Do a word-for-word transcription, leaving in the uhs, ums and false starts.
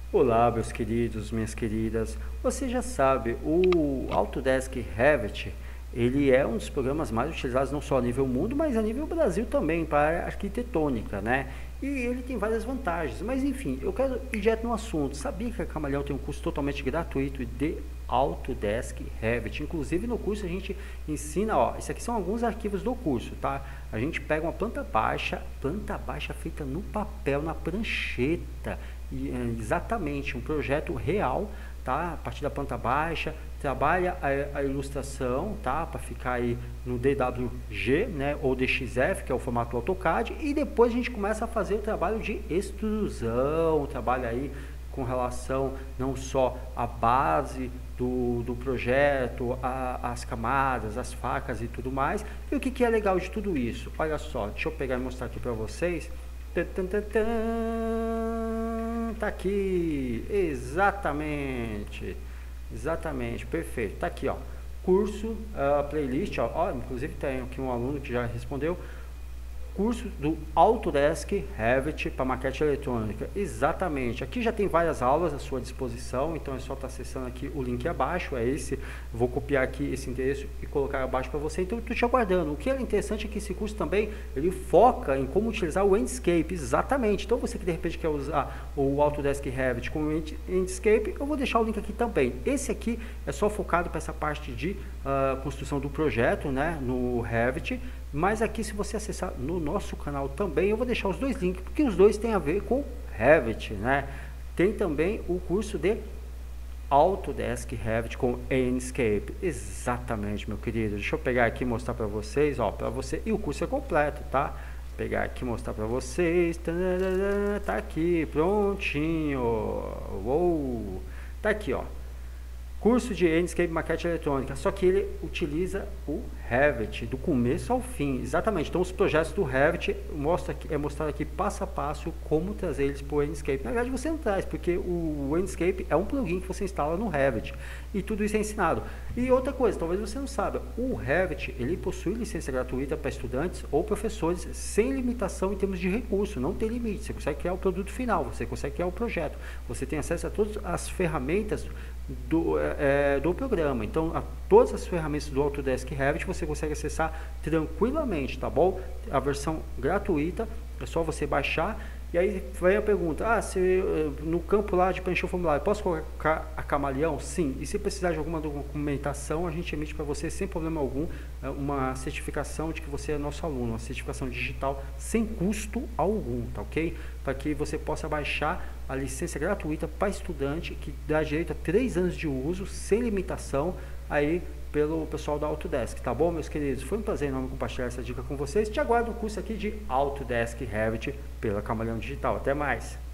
Olá, meus queridos, minhas queridas. Você já sabe, o Autodesk Revit, ele é um dos programas mais utilizados não só a nível mundo, mas a nível Brasil também, para a arquitetônica, né? E ele tem várias vantagens, mas enfim, eu quero ir direto no assunto. Sabia que a Camaleão tem um curso totalmente gratuito de Autodesk Revit? Inclusive no curso a gente ensina, ó, isso aqui são alguns arquivos do curso, tá? A gente pega uma planta baixa, planta baixa feita no papel, na prancheta, e, é, exatamente um projeto real, tá? A partir da planta baixa, trabalha a, a ilustração, tá? Para ficar aí no D W G, né? Ou D X F, que é o formato AutoCAD, e depois a gente começa a fazer o trabalho de extrusão, o trabalho aí com relação não só à base do, do projeto, a, as camadas, as facas e tudo mais. E o que, que é legal de tudo isso? Olha só, deixa eu pegar e mostrar aqui para vocês. Tá aqui, exatamente, exatamente, perfeito, tá aqui, ó, curso, uh, playlist, ó, ó, inclusive tem aqui um aluno que já respondeu, curso do Autodesk Revit para maquete eletrônica. Exatamente, aqui já tem várias aulas à sua disposição, então é só estar acessando aqui o link abaixo, é esse, vou copiar aqui esse endereço e colocar abaixo para você, então eu estou te aguardando. O que é interessante é que esse curso também, ele foca em como utilizar o Enscape, exatamente, então você que de repente quer usar o Autodesk Revit como Enscape, eu vou deixar o link aqui também. Esse aqui é só focado para essa parte de uh, construção do projeto, né, no Revit, mas aqui se você acessar no nosso canal também, eu vou deixar os dois links, porque os dois têm a ver com Revit, né? Tem também o curso de Autodesk Revit com Enscape, exatamente, meu querido. Deixa eu pegar aqui e mostrar para vocês, ó, para você, e o curso é completo, tá? Vou pegar aqui e mostrar para vocês, tá aqui, prontinho, uou, tá aqui, ó. Curso de Enscape Maquete Eletrônica, só que ele utiliza o Revit do começo ao fim, exatamente. Então os projetos do Revit mostra aqui, é mostrado aqui passo a passo como trazer eles para o Enscape. Na verdade você não traz, porque o Enscape é um plugin que você instala no Revit e tudo isso é ensinado. E outra coisa, talvez você não saiba, o Revit ele possui licença gratuita para estudantes ou professores sem limitação em termos de recurso, não tem limite. Você consegue criar o produto final, você consegue criar o projeto, você tem acesso a todas as ferramentas do, é, do programa. Então, a todas as ferramentas do Autodesk Revit você consegue acessar tranquilamente, tá bom? A versão gratuita, é só você baixar. E aí vem a pergunta, ah, se no campo lá de preencher o formulário, posso colocar a Camaleão? Sim. E se precisar de alguma documentação, a gente emite para você sem problema algum uma certificação de que você é nosso aluno, uma certificação digital sem custo algum, tá ok? Para que você possa baixar a licença gratuita para estudante, que dá direito a três anos de uso, sem limitação, aí pelo pessoal da Autodesk, tá bom, meus queridos? Foi um prazer enorme compartilhar essa dica com vocês. Te aguardo o curso aqui de Autodesk Revit pela Camaleão Digital. Até mais!